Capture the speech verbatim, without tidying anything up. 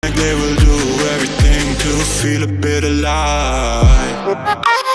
They will do everything to feel a bit alive.